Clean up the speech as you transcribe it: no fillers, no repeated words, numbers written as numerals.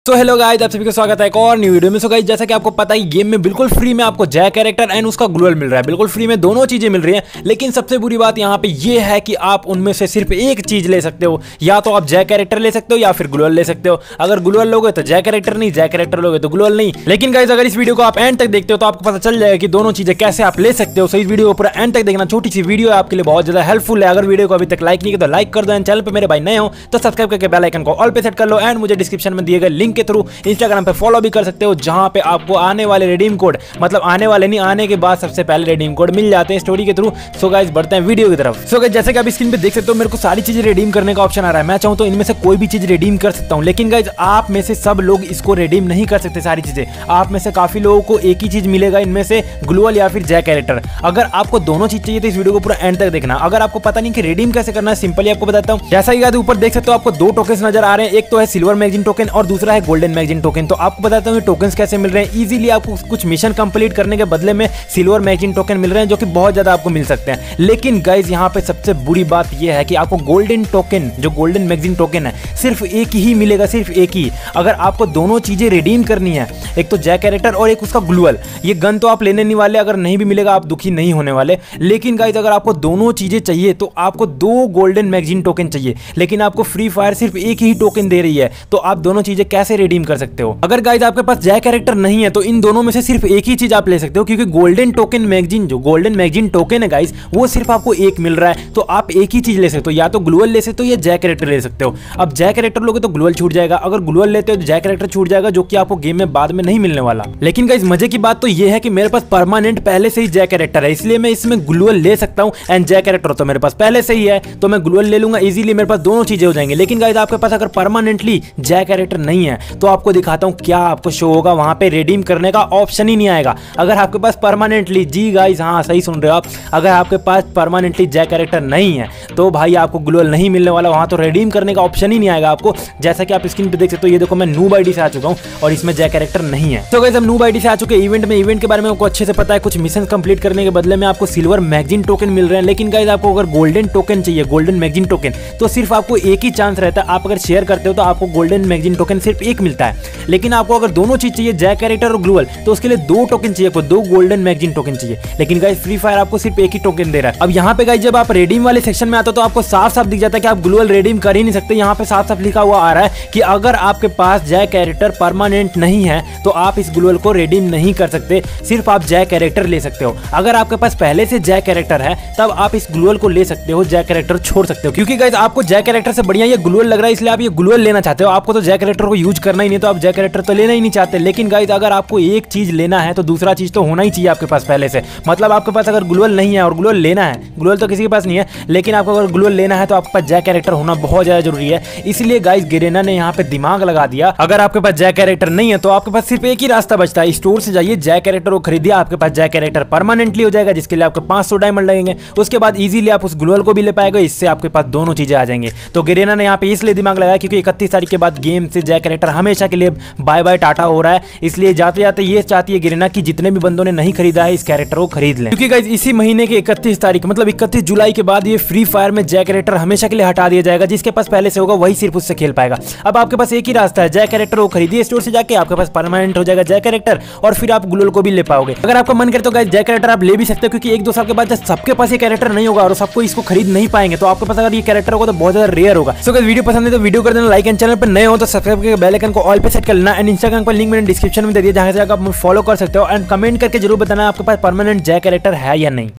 So hello guys, आप सभी का स्वागत है एक और न्यू वीडियो में। सो गाइस, जैसा कि आपको पता है गेम में बिल्कुल फ्री में आपको जय कैरेक्टर एंड उसका ग्लूअल मिल रहा है। बिल्कुल फ्री में दोनों चीजें मिल रही हैं, लेकिन सबसे बुरी बात यहाँ पे ये है कि आप उनमें से सिर्फ एक चीज ले सकते हो। या तो आप जय कैरेक्टर ले सकते हो या फिर ग्लूअल ले सकते हो। अगर ग्लूअल लोगे तो जय कैरेक्टर नहीं, जय कैरेक्टर लोगे तो ग्लूअल नहीं। लेकिन गाइस, अगर इस वीडियो को आप एंड तक देखते हो तो आपको पता चल जाएगा कि दोनों चीजें कैसे आप ले सकते हो। सो इस वीडियो को पूरा एंड तक देखना। छोटी सी वीडियो है, आपके लिए बहुत ज्यादा हेल्पफुल है। अगर वीडियो को अभी तक लाइक नहीं किया तो लाइक कर दो। एंड चैनल पे मेरे भाई नए हो तो सब्सक्राइब करके बेल आइकन को ऑल पे सेट कर लो। एंड मुझे डिस्क्रिप्शन में दिए गए लिंक के थ्रू इंस्टाग्राम पे फॉलो भी कर सकते हो, जहां पे आपको आने वाले रिडीम कोड, मतलब आने वाले नहीं, आने के बाद सबसे पहले रिडीम कोड मिल जाते हैं स्टोरी के थ्रू। सो गाइस, बढ़ते हैं वीडियो की तरफ। सो गाइस, जैसे कि आप स्क्रीन पे देख सकते हो मेरे को सारी चीजें रिडीम करने का ऑप्शन आ रहा है। मैं चाहूं तो इनमें से कोई भी चीज रिडीम कर सकता हूं, लेकिन गाइस आप में से सब लोग इसको रिडीम नहीं कर सकते। सारी चीजें आप में से काफी लोगों को एक ही चीज मिलेगा, इनमें से ग्लूअल या फिर जय कैरेक्टर। अगर आपको दोनों चीज चाहिए तो इस वीडियो को पूरा एंड तक देखना। अगर आपको पता नहीं कि रिडीम कैसे करना है, सिंपली आपको बताता हूं। जैसा कि ऊपर देख सकते हो आपको दो टोकन नजर आ रहे हैं, एक तो है सिल्वर मैगजीन टोकन और दूसरा है गोल्डन मैगजीन टोकन। तो आपको बताता हूं टोकन कैसे मिल रहे हैं। इजीली आपको कुछ मिशन कंप्लीट करने के बदले में सिल्वर मैगजीन टोकन मिल रहे हैं, जो कि बहुत ज्यादा आपको मिल सकते हैं। लेकिन गाइस, यहाँ पे सबसे बुरी बात यह है कि आपको गोल्डन टोकन, जो गोल्डन मैगजीन टोकन है, सिर्फ एक ही मिलेगा, सिर्फ एक ही। अगर आपको दोनों चीजें रिडीम करनी है, एक तो जय कैरेक्टर और एक उसका ग्लूअल, ये गन तो आप लेने नहीं वाले। अगर नहीं भी मिलेगा आप दुखी नहीं होने वाले। लेकिन गाइस, अगर आपको दोनों चीजें चाहिए तो आपको दो गोल्डन मैगजीन टोकन चाहिए। लेकिन आपको फ्री फायर सिर्फ एक ही टोकन दे रही है, तो आप दोनों चीजें कैसे रिडीम कर सकते हो? अगर गाइस आपके पास जय कैरेक्टर नहीं है तो इन दोनों में से सिर्फ एक ही चीज आप ले सकते हो, क्योंकि गोल्डन टोकन मैगजीन, जो गोल्डन मैगजीन टोकन है गाइस, वो सिर्फ आपको एक मिल रहा है। तो आप एक ही चीज ले सकते हो, या तो ग्लूअल ले सकते हो या जय कैरेक्टर ले सकते हो। अब जय कैरेक्टर लोगे तो ग्लूअल छूट जाएगा, अगर ग्लूअल लेते हो तो जय कैरेक्टर छूट जाएगा, जो कि आपको गेम में बाद में नहीं मिलने वाला। लेकिन गाइस, मजे की बात तो ये है कि मेरे पास परमानेंट पहले से ही जय कैरेक्टर है, इसलिए मैं इसमें ग्लूअल ले सकता हूं। एंड जय कैरेक्टर तो मेरे पास पहले से ही है, तो मैं ग्लूअल ले लूंगा इजीली, मेरे पास दोनों चीजें हो जाएंगी। लेकिन गाइस, आपके पास अगर परमानेंटली जय कैरेक्टर नहीं है तो आपको दिखाता हूं क्या आपको शो होगा। वहां पे रिडीम करने का ऑप्शन ही नहीं आएगा। अगर आपके पास परमानेंटली, जी गाइस हाँ सही सुन रहे हो आप, अगर आपके पास परमानेंटली जय कैरेक्टर नहीं है तो भाई आपको ग्लूअल नहीं मिलने वाला। वहां तो रिडीम करने का ऑप्शन ही नहीं आएगा आपको। जैसा कि आप स्क्रीन पे देख सकते हो, ये देखो मैं नूब आईडी से आ चुका हूं और इसमें जय कैरेक्टर नहीं है। तो गाइस, हम नूब आईडी से आ चुके इवेंट में। इवेंट के बारे में आपको अच्छे से पता है, कुछ मिशन कंप्लीट करने के बदले में आपको सिल्वर मैगजीन टोकन मिल रहे हैं। लेकिन गाइस, आपको अगर गोल्डन टोकन चाहिए, गोल्डन मैगजीन टोकन, तो सिर्फ आपको एक ही चांस रहता है। आप अगर शेयर करते हो तो आपको गोल्डन मैगजीन टोकन सिर्फ एक मिलता है। लेकिन आपको अगर दोनों चीज चाहिए, जय कैरेक्टर और ग्लूअल, तो उसके लिए दो टोकन चाहिए, आपको दो गोल्डन मैगजीन टोकन चाहिए। लेकिन गाइस, फ्री फायर आपको सिर्फ एक ही टोकन दे रहा है। अब यहाँ पे गाइस, जब आप रिडीम वाले सेक्शन में आते हो तो आपको साफ साफ दिख जाता है कि आप ग्लूअल रिडीम कर ही नहीं सकते। यहाँ पे साफ साफ लिखा हुआ आ रहा है कि अगर आपके पास जय कैरेक्टर परमानेंट नहीं है तो आप इस ग्लूअल को रिडीम नहीं कर सकते, सिर्फ आप जय कैरेक्टर ले सकते हो। अगर आपके पास पहले से जय कैरेक्टर है तब आप इस ग्लूअल को ले सकते हो, जय कैरेक्टर छोड़ सकते हो। क्योंकि गाइस, आपको जय कैरेक्टर से बढ़िया ये ग्लूअल लग रहा है, इसलिए आप ये ग्लूअल लेना चाहते हो। आपको तो जय कैरेक्टर को यूज करना ही नहीं, तो आप जय कैरेक्टर तो लेना ही नहीं चाहते। लेकिन गाइस, अगर आपको एक चीज लेना है तो दूसरा चीज तो होना ही चाहिए आपके पास पहले से। मतलब आपके पास अगर ग्लूअल नहीं है और ग्लूअल लेना है, ग्लूअल तो किसी के पास नहीं है, लेकिन आपको अगर ग्लूअल लेना है तो आपके पास जय कैरेक्टर होना बहुत ज्यादा जरूरी है। इसलिए गाइस, गेरेना ने यहाँ पे दिमाग लगा दिया। अगर आपके पास जय कैरेक्टर नहीं है तो आपके पास सिर्फ एक ही रास्ता बचता है, स्टोर से जाइए, जय कैरेक्टर को खरीदिए, आपके पास जय कैरेक्टर परमानेंटली हो जाएगा, जिसके लिए आपको 500 डायमंड लगेंगे। उसके बाद इजीली आप उस ग्लूअल को भी ले पाएंगे, इससे आपके पास दोनों चीजें आ जाएंगे। तो गेरेना ने यहाँ पे इसलिए दिमाग लगाया क्योंकि 31 तारीख के बाद गेम से जय कैरेक्टर हमेशा के लिए बाय बाय टाटा हो रहा है। इसलिए जाते जाते ये चाहती है गेरेना कि जितने भी बंदों ने नहीं खरीदा है इस कैरेक्टर को खरीद लें। क्योंकि गाइस, इसी महीने के 31 तारीख, मतलब 31 जुलाई के बाद ये फ्री फायर में जय कैरेक्टर हमेशा के लिए हटा दिया जाएगा। जिसके पास पहले से होगा वही सिर्फ उससे खेल पाएगा। अब आपके पास एक ही रास्ता है, जय कैरेक्टर को खरीदिए स्टोर से जाके, आपके पास परमानेंट हो जाएगा जय कैरेक्टर और फिर आप ग्लूअल को भी ले पाओगे। अगर आपका मन करे तो गाइस, जय कैरेक्टर आप ले भी सकते हो, क्योंकि 1-2 साल के बाद जब सबके पास ये कैरेक्टर नहीं होगा और सबको इसको खरीद नहीं पाएंगे, तो आपके पास अगर ये कैरेक्टर होगा तो बहुत ज्यादा रेयर होगा। सो गाइस, वीडियो पसंद है तो वीडियो कर देना लाइक, एंड चैनल पर नए हो तो सब्सक्राइब करके बेल आइकन को ऑल पे सेट कर लेना। एंड इंस्टाग्राम पर लिंक मैंने डिस्क्रिप्शन में दे दिया, जहां से आप फॉलो कर सकते हो। एंड कमेंट करके जरूर बताना आपके पास परमानेंट जय कैरेक्टर है या नहीं।